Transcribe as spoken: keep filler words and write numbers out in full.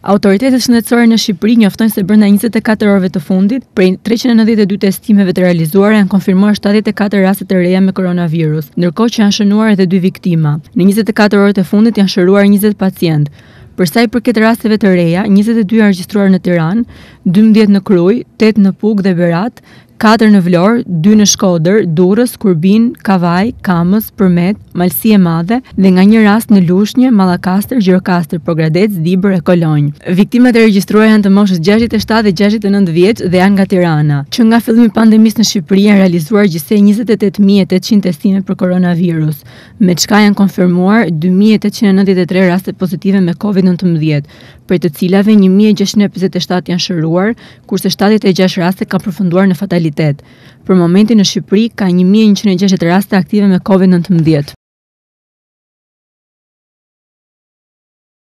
Autoritetet shëndetësore në Shqipëri njoftojnë se brenda njëzet e katër orëve të fundit, prej treqind e nëntëdhjetë e dy testimeve të realizuara janë konfirmuar shtatëdhjetë e katër raste të reja me koronavirus, ndërkohë që janë shënuar edhe dy viktima. Në njëzet e katër orët e fundit janë shëruar njëzet pacient. Për sa i përket rasteve të reja, njëzet e dy janë regjistruar në Tiranë, dymbëdhjetë në Krujë, tetë në Pugë dhe Berat, katër në Vlorë, dy në Shkodër, Durrës, Kurbin, Kavaj, Kamës, Përmet, Malësi e Madhe dhe nga një rast në Lushnjë, Mallakastër, Gjirokastër, Progradec, Dibër e Kolonjë. Viktimat e regjistruara janë të moshës gjashtëdhjetë e shtatë dhe gjashtëdhjetë e nëntë vjeç dhe janë nga Tirana. Që nga fillimi i pandemisë në Shqipëri janë realizuar gjithsej njëzet e tetë mijë e tetëqind testime për koronavirus, me çka janë konfirmuar dy mijë e tetëqind e nëntëdhjetë e tre raste pozitive me kovid nëntëmbëdhjetë, prej të cilave një mijë e gjashtëqind e pesëdhjetë e shtatë janë shëruar, kurse shtatëdhjetë e gjashtë raste kanë përfunduar në fatalitet. Për momentin në Shqipëri ka një mijë e njëqind e gjashtëdhjetë raste aktive me kovid nëntëmbëdhjetë.